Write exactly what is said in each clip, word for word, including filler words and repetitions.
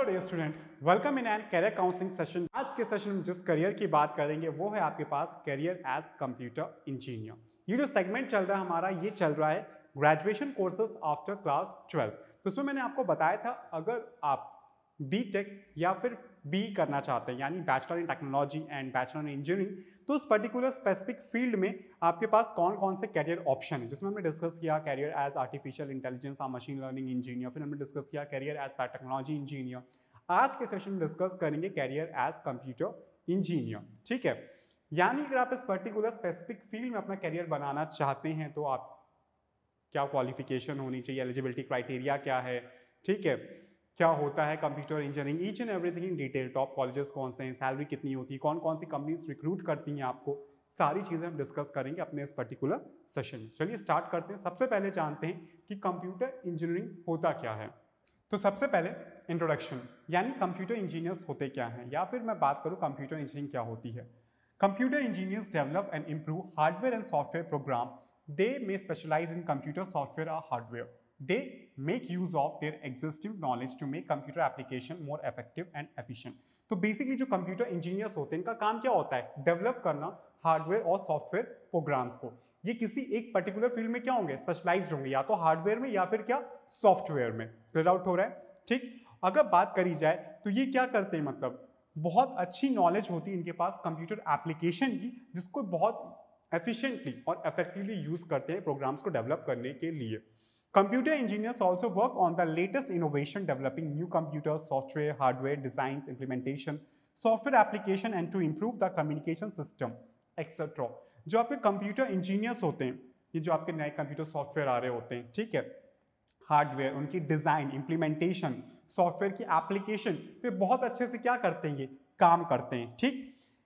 Dear student, welcome in an career counselling session. आज के session में जिस करियर की बात करेंगे वो है आपके पास करियर एज कंप्यूटर इंजीनियर। ये जो सेगमेंट चल रहा है हमारा, ये चल रहा है graduation courses after class twelfth. तो उसमें मैंने आपको बताया था अगर आप बी टेक या फिर बी करना चाहते हैं यानी bachelor in technology and bachelor in engineering, तो उस पर्टिकुलर स्पेसिफिक फील्ड में आपके पास कौन कौन से करियर ऑप्शन है, जिसमें हमने डिस्कस किया करियर एज आर्टिफिशियल इंटेलिजेंस और मशीन लर्निंग इंजीनियर, फिर हमने डिस्कस किया करियर एज बायोटेक्नोलॉजी इंजीनियर। आज के सेशन में डिस्कस करेंगे करियर एज कंप्यूटर इंजीनियर। ठीक है, यानी अगर आप इस पर्टिकुलर स्पेसिफिक फील्ड में अपना करियर बनाना चाहते हैं तो आप क्या क्वालिफिकेशन होनी चाहिए, एलिजिबिलिटी क्राइटेरिया क्या है, ठीक है, क्या होता है computer engineering, each and everything in detail, top colleges कौन से हैं, सैलरी कितनी होती है, कौन कौन सी कंपनीज रिक्रूट करती हैं आपको, सारी चीज़ें हम डिस्कस करेंगे अपने इस पर्टिकुलर सेशन में। चलिए स्टार्ट करते हैं। सबसे पहले जानते हैं कि कंप्यूटर इंजीनियरिंग होता क्या है। तो सबसे पहले इंट्रोडक्शन, यानी कंप्यूटर इंजीनियर्स होते क्या हैं, या फिर मैं बात करूँ कंप्यूटर इंजीनियरिंग क्या होती है। Computer engineers develop and improve hardware and software program. They may specialize in computer software or hardware. They make use of their existing knowledge to make computer application more effective and efficient. तो basically जो computer engineers होते हैं इनका काम क्या होता है, develop करना हार्डवेयर और सॉफ्टवेयर प्रोग्राम्स को। ये किसी एक पर्टिकुलर फील्ड में क्या होंगे, स्पेशलाइज्ड होंगे, या तो हार्डवेयर में या फिर क्या सॉफ्टवेयर में। क्लियर आउट हो रहा है? ठीक, अगर बात करी जाए तो ये क्या करते हैं, मतलब बहुत अच्छी नॉलेज होती है इनके पास कंप्यूटर एप्लीकेशन की, जिसको बहुत एफिशिएंटली और इफेक्टिवली यूज करते हैं प्रोग्राम्स को डेवलप करने के लिए। Computer engineers also work on the latest innovation, developing new computer software, hardware designs, implementation, software application and to improve the communication system etcetera. जो आपके कंप्यूटर इंजीनियर्स होते हैं, ये जो आपके नए कंप्यूटर सॉफ्टवेयर आ रहे होते हैं, ठीक है, हार्डवेयर, उनकी डिजाइन, इंप्लीमेंटेशन, सॉफ्टवेयर की एप्लीकेशन पे बहुत अच्छे से क्या करते हैं, ये काम करते हैं। ठीक,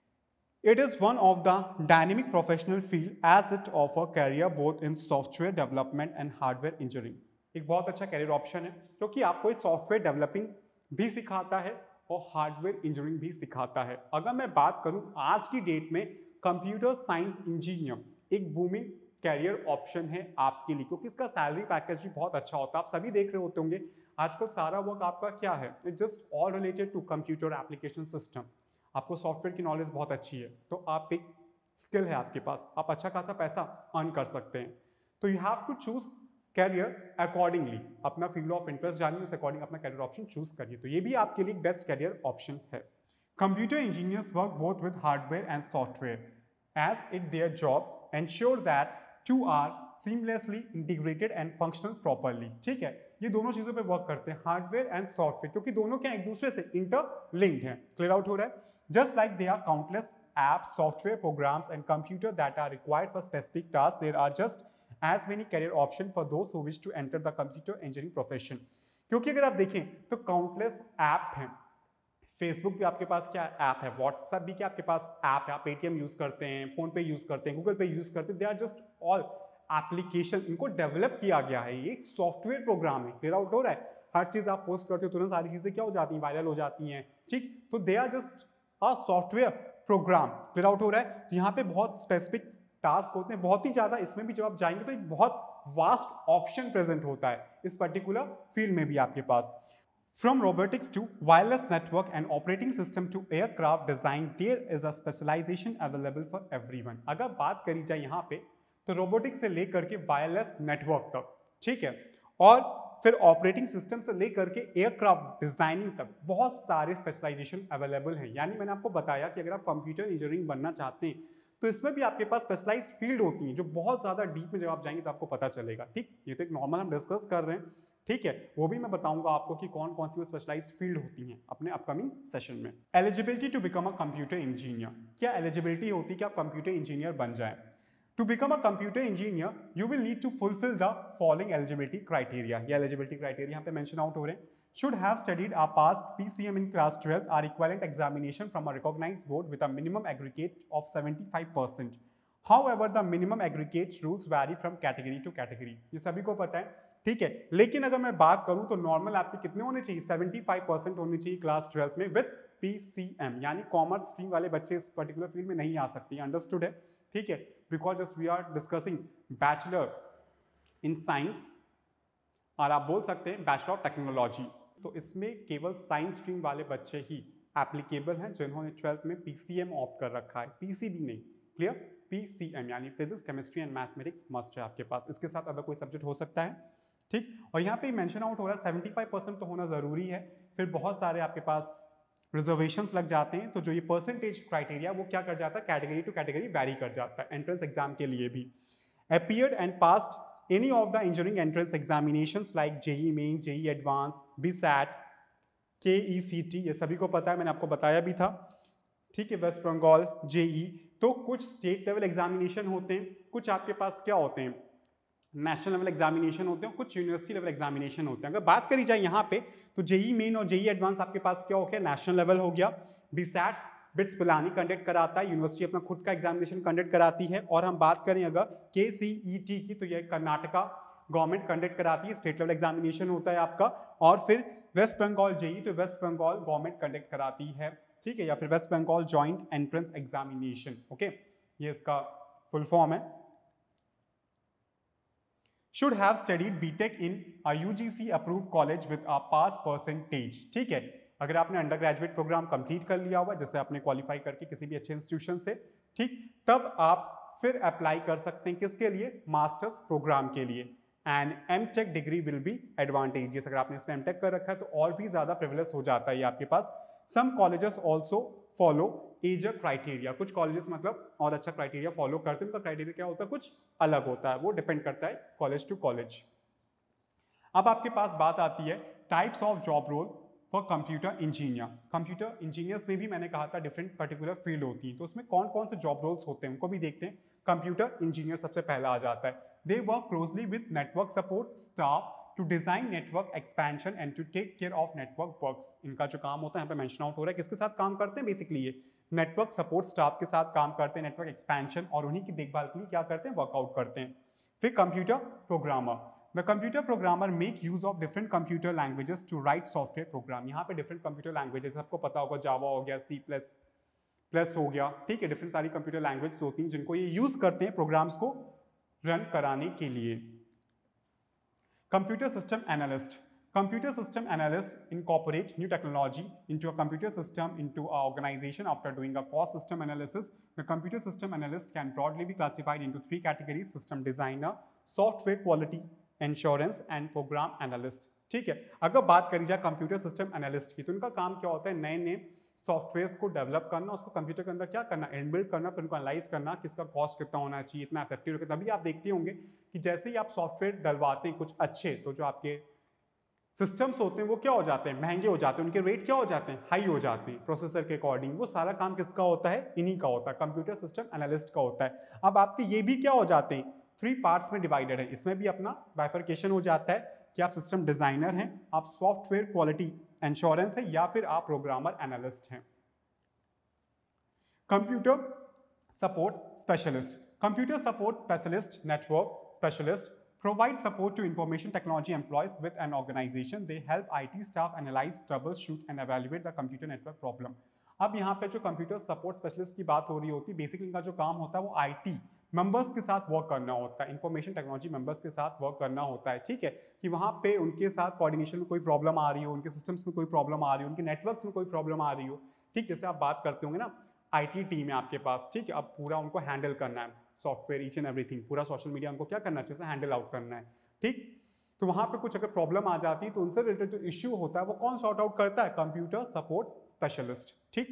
It is one of the dynamic professional field as it offer career both in software development and hardware engineering. एक बहुत अच्छा कैरियर ऑप्शन है क्योंकि आपको इस सॉफ्टवेयर डेवलपिंग भी सिखाता है और हार्डवेयर इंजीनियरिंग भी सिखाता है। अगर मैं बात करूं आज की डेट में कंप्यूटर साइंस इंजीनियर एक बूमिंग कैरियर ऑप्शन है आपके लिए, क्योंकि इसका सैलरी पैकेज भी बहुत अच्छा होता है। आप सभी देख रहे होते होंगे आजकल सारा वर्क आपका क्या है, it just all related to computer application system. आपको सॉफ्टवेयर की नॉलेज बहुत अच्छी है तो आप एक स्किल है आपके पास, आप अच्छा खासा पैसा अर्न कर सकते हैं। तो you have to choose career accordingly, अपना फील्ड ऑफ इंटरेस्ट जानिए, उस अकॉर्डिंग अपना कैरियर ऑप्शन चूज करिए। तो ये भी आपके लिए बेस्ट कैरियर ऑप्शन है। Computer engineers work both with hardware and software as it their job ensure that two are seamlessly integrated and functional properly. ठीक है, ये दोनों चीजों पे वर्क करते हैं, हार्डवेयर एंड सॉफ्टवेयर, क्योंकि दोनों क्या एक दूसरे से इंटरलिंक्ड हैं। क्लियर आउट हो रहा है? Just like they are countless apps, software programs and computer that are required for specific tasks, there are just as many career options for those who wish to enter the computer engineering profession. क्योंकि अगर आप देखें तो countless app हैं, Facebook पे आपके पास क्या ऐप है, व्हाट्सएप भी क्या आपके पास ऐप है, आप पेटीएम यूज करते हैं, फोन पे यूज करते हैं, गूगल पे यूज करते हैं, they are just all application, इनको डेवलप किया गया है, ये एक सॉफ्टवेयर प्रोग्राम है। क्लियर आउट हो रहा है? हर चीज आप पोस्ट करते हो तुरंत सारी चीजें क्या हो जाती हैं, वायरल हो जाती हैं। ठीक, तो they are just a software program. Clear out हो रहा है? तो यहाँ पे बहुत स्पेसिफिक टास्क होते हैं, बहुत ही ज्यादा। इसमें भी जब आप जाएंगे तो एक बहुत वास्ट ऑप्शन प्रेजेंट होता है इस पर्टिकुलर फील्ड में भी आपके पास। From robotics to wireless network and operating system to aircraft design, there is a specialization available for everyone. अगर बात करी जाए यहाँ पे तो रोबोटिक्स से लेकर के वायरलेस नेटवर्क तक, ठीक है, और फिर ऑपरेटिंग सिस्टम से लेकर के एयरक्राफ्ट डिजाइनिंग तक बहुत सारे स्पेशलाइजेशन अवेलेबल हैं। यानी मैंने आपको बताया कि अगर आप कंप्यूटर इंजीनियरिंग बनना चाहते हैं तो इसमें भी आपके पास स्पेशलाइज्ड फील्ड होती हैं जो बहुत ज्यादा डीप में जब आप जाएंगे तो आपको पता चलेगा। ठीक, ये तो एक नॉर्मल हम डिस्कस कर रहे हैं, ठीक है, वो भी मैं बताऊंगा आपको कि कौन कौन सी स्पेशलाइज्ड फील्ड होती हैं अपने अपकमिंग सेशन में। Eligibility to become a computer engineer, क्या एलिजिबिलिटी होती है कि आप कंप्यूटर इंजीनियर बन जाएं? To become a computer engineer, you will need to fulfill the following eligibility criteria. ये eligibility criteria यहाँ पे mention out हो रहे हैं। Should have studied or passed P C M in class twelve or equivalent examination from a recognized board with a minimum aggregate of seventy-five percent. However, the minimum aggregate rules vary from category to category. ये सभी को पता है, ठीक है, लेकिन अगर मैं बात करूँ तो नॉर्मल आपके कितने होने चाहिए, पचहत्तर परसेंट होने चाहिए क्लास ट्वेल्थ में विद P C M, यानी कॉमर्स स्ट्रीम वाले बच्चे इस पर्टिकुलर फील्ड में नहीं आ सकते। अंडरस्टूड है? ठीक है, because just we are discussing bachelor in science, और आप बोल सकते हैं बैचलर ऑफ टेक्नोलॉजी। तो इसमें केवल साइंस स्ट्रीम वाले बच्चे ही एप्लीकेबल हैं जिन्होंने ट्वेल्थ में पीसीएम ऑप्ट कर रखा है, पीसीबी नहीं, क्लियर, पीसीएम यानी physics chemistry and mathematics must है आपके पास, इसके साथ अदर कोई सब्जेक्ट हो सकता है, ठीक। और यहाँ पे मेंशन आउट हो रहा है सेवेंटी फाइव परसेंट तो होना जरूरी है, फिर बहुत सारे आपके पास रिजर्वेशंस लग जाते हैं, तो जो ये परसेंटेज क्राइटेरिया वो क्या कर जाता है, कैटेगरी टू कैटेगरी वैरी कर जाता है एंट्रेंस एग्जाम के लिए भी। appeared and passed any of the engineering entrance examinations like J E E Main, J E E Advanced, B SAT, K E C T, ये सभी को पता है, मैंने आपको बताया भी था, ठीक है। वेस्ट बंगाल, जेई, तो कुछ स्टेट लेवल एग्जामिनेशन होते हैं, कुछ आपके पास क्या होते हैं, नेशनल लेवल एग्जामिनेशन होते हैं, कुछ यूनिवर्सिटी लेवल एग्जामिनेशन होते हैं। अगर बात करी जाए यहाँ पे तो जेई मेन और जेई एडवांस आपके पास क्या हो गया, नेशनल लेवल हो गया। BITSAT BITS Pilani conduct कराता है, यूनिवर्सिटी अपना खुद का एग्जामिनेशन कंडक्ट कराती है। और हम बात करें अगर के सी ई टी की, तो यह कर्नाटका गवर्नमेंट कंडक्ट कराती है, स्टेट लेवल एग्जामिनेशन होता है आपका। और फिर वेस्ट बंगाल जेई, तो वेस्ट बंगाल गवर्नमेंट कंडक्ट कराती है, ठीक है, या फिर West Bengal joint entrance examination, okay, ये इसका फुल फॉर्म है। Should have studied BTech in a UGC approved college with a pass percentage, ठीक है। अगर आपने अंडर ग्रेजुएट प्रोग्राम कंप्लीट कर लिया हुआ, जैसे आपने क्वालिफाई करके किसी भी अच्छे इंस्टीट्यूशन से, ठीक, तब आप फिर अप्लाई कर सकते हैं किसके लिए, मास्टर्स प्रोग्राम के लिए। And M Tech degree will be advantageous, अगर आपने इसमें एम टेक कर रखा है तो और भी ज्यादा प्रिविलेज हो जाता है ये आपके पास। Some colleges also follow as criteria, कुछ कॉलेजेस मतलब और अच्छा क्राइटेरिया फॉलो करते हैं, उनका क्राइटेरिया क्या होता है, कुछ अलग होता है, वो डिपेंड करता है कॉलेज टू कॉलेज। अब आपके पास बात आती है types of job role for computer engineer. Computer engineers में भी मैंने कहा था डिफरेंट पर्टिकुलर फील्ड होती है, तो उसमें कौन कौन से जॉब रोल्स होते हैं उनको भी देखते हैं। कंप्यूटर इंजीनियर सबसे पहला आ जाता है। They work closely with network support staff to design network expansion and to take care of network works. इनका जो काम होता है यहाँ पे मेंशन आउट हो रहा है, किसके साथ काम करते हैं, बेसिकली ये नेटवर्क सपोर्ट स्टाफ के साथ काम करते हैं, नेटवर्क एक्सपेंशन और उन्हीं की देखभाल के लिए क्या करते हैं, वर्कआउट करते हैं। फिर computer programmer, the computer programmer make use of different computer languages to write software program. यहाँ पे डिफरेंट कंप्यूटर लैंग्वेजेस आपको पता होगा, जावा हो गया, सी प्लस प्लस हो गया, ठीक है, डिफरेंट सारी कंप्यूटर लैंग्वेज होती हैं जिनको ये यूज करते हैं प्रोग्राम्स को रन कराने के लिए। Computer system analyst, computer system analyst incorporate new technology into a computer system into an organization. After doing a cost system analysis, the computer system analyst can broadly be classified into three categories: system designer, software quality assurance and program analyst, ठीक है। अगर बात करी जाए computer system analyst की, तो उनका काम क्या होता है, नए नए सॉफ्टवेयर्स को डेवलप करना, उसको कंप्यूटर के अंदर क्या करना, इनबिल्ड करना, फिर उनको एनालाइज करना, किसका कॉस्ट कितना होना चाहिए, इतना इफेक्टिव होगा। तभी आप देखते होंगे कि जैसे ही आप सॉफ्टवेयर डलवाते हैं कुछ अच्छे, तो जो आपके सिस्टम्स होते हैं वो क्या हो जाते हैं, महंगे हो जाते हैं, उनके रेट क्या हो जाते हैं, हाई हो जाते हैं प्रोसेसर के अकॉर्डिंग। वो सारा काम किसका होता है, इन्हीं का होता है, कंप्यूटर सिस्टम एनालिस्ट का होता है। अब आपके ये भी क्या हो जाते हैं, थ्री पार्ट्स में डिवाइडेड है, इसमें भी अपना बाइफर्केशन हो जाता है कि आप सिस्टम डिजाइनर हैं, आप सॉफ्टवेयर क्वालिटी इंश्योरेंस है, या फिर आप प्रोग्रामर एनालिस्ट हैं। Computer support specialist, computer support specialist network specialist provide support to information technology employees with an organization. They help I T staff analyze, troubleshoot and evaluate the computer network problem. अब यहाँ पे जो computer support specialist की बात हो रही होती है, बेसिकली इनका जो काम होता है वो आईटी मेंबर्स के साथ वर्क करना होता है, इंफॉर्मेशन टेक्नोलॉजी मेंबर्स के साथ वर्क करना होता है, ठीक है, कि वहाँ पे उनके साथ कोऑर्डिनेशन में कोई प्रॉब्लम आ रही हो, उनके सिस्टम्स में कोई प्रॉब्लम आ रही हो, उनके नेटवर्क्स में कोई प्रॉब्लम आ रही हो, ठीक, जैसे आप बात करते होंगे ना, आईटी टीम है आपके पास, ठीक है, अब पूरा उनको हैंडल करना है, सॉफ्टवेयर ईच एंड एवरीथिंग, पूरा सोशल मीडिया उनको क्या करना चाहिए, हैंडल आउट करना है, ठीक। तो वहां पे कुछ अगर प्रॉब्लम आ जाती है तो उनसे रिलेटेड जो इश्यू होता है वो कौन सॉर्ट आउट करता है, कंप्यूटर सपोर्ट स्पेशलिस्ट, ठीक।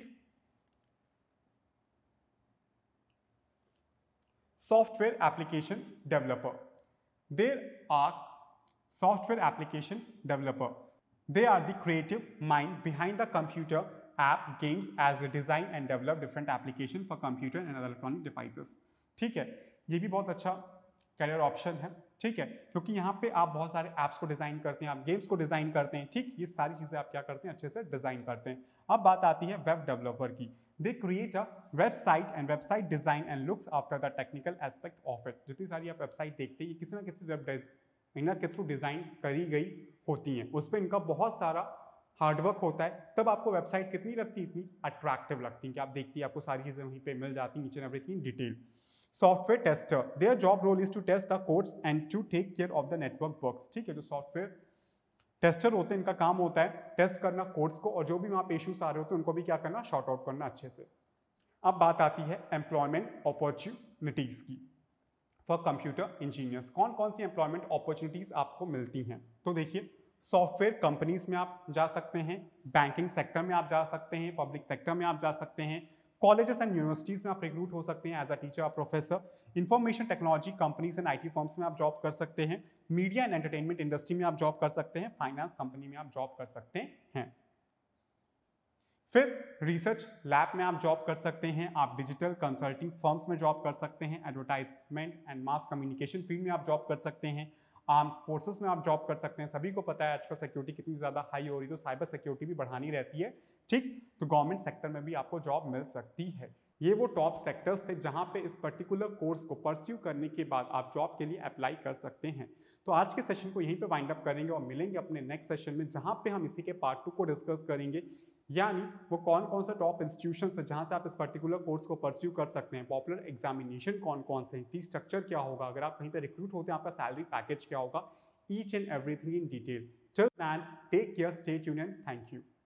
Software application developer, there are software application developer, they are the creative mind behind the computer app games as they design and develop different application for computer and other electronic devices, ठीक है। ये भी बहुत अच्छा career option है, ठीक है, क्योंकि यहाँ पे आप बहुत सारे ऐप्स को डिजाइन करते हैं, आप गेम्स को डिजाइन करते हैं, ठीक, ये सारी चीजें आप क्या करते हैं, अच्छे से डिजाइन करते हैं। अब बात आती है वेब डेवलपर की, they create a website and website design and looks after the technical aspect of it. जितनी सारी आप वेबसाइट देखते हैं, किसी ना किसी वेब डिजाइनर के थ्रू डिजाइन करी गई होती हैं, उस पर इनका बहुत सारा हार्डवर्क होता है, तब आपको वेबसाइट कितनी लगती है, इतनी अट्रैक्टिव लगती है कि आप देखती है आपको सारी चीजें वहीं पे मिल जाती हैं, each and everything detail. Software tester, their job role is to test the codes and to take care of the network bugs, ठीक है, जो सॉफ्टवेयर टेस्टर होते हैं, इनका काम होता है टेस्ट करना कोड्स को, और जो भी वहाँ पे इश्यूज आ रहे होते हैं उनको भी क्या करना, शॉर्ट आउट करना अच्छे से। अब बात आती है एम्प्लॉयमेंट अपॉर्चुनिटीज की फॉर कंप्यूटर इंजीनियर्स। कौन कौन सी एम्प्लॉयमेंट अपॉर्चुनिटीज आपको मिलती हैं? तो देखिए, सॉफ्टवेयर कंपनीज में आप जा सकते हैं, बैंकिंग सेक्टर में आप जा सकते हैं, पब्लिक सेक्टर में आप जा सकते हैं, कॉलेजेस एंड यूनिवर्सिटीज में आप रिक्रूट हो सकते हैं एज अ टीचर और professor, information technology companies and IT firms में आप जॉब कर सकते हैं, मीडिया एंड एंटरटेनमेंट इंडस्ट्री में आप जॉब कर सकते हैं, फाइनेंस कंपनी में आप जॉब कर सकते हैं। फिर रिसर्च लैब में आप जॉब कर सकते हैं, आप डिजिटल कंसल्टिंग फर्म्स में जॉब कर सकते हैं, advertisement and mass communication field में आप जॉब कर सकते हैं, आर्म फोर्सेस में आप जॉब कर सकते हैं। सभी को पता है आजकल सिक्योरिटी कितनी ज़्यादा हाई हो रही है, तो साइबर सिक्योरिटी भी बढ़ानी रहती है, ठीक, तो गवर्नमेंट सेक्टर में भी आपको जॉब मिल सकती है। ये वो टॉप सेक्टर्स थे जहां पे इस पर्टिकुलर कोर्स को परस्यू करने के बाद आप जॉब के लिए अप्लाई कर सकते हैं। तो आज के सेशन को यहीं पे वाइंड अप करेंगे और मिलेंगे अपने नेक्स्ट सेशन में, जहां पे हम इसी के पार्ट टू को डिस्कस करेंगे, यानी वो कौन कौन से टॉप इंस्टीट्यूशंस है जहां से आप इस पर्टिकुलर कोर्स को परस्यू कर सकते हैं, पॉपुलर एग्जामिनेशन कौन कौन से हैं, फीस स्ट्रक्चर क्या होगा, अगर आप कहीं पे रिक्रूट होते हैं आपका सैलरी पैकेज क्या होगा, each and everything in detail. Till then take care, stay tuned and thank you.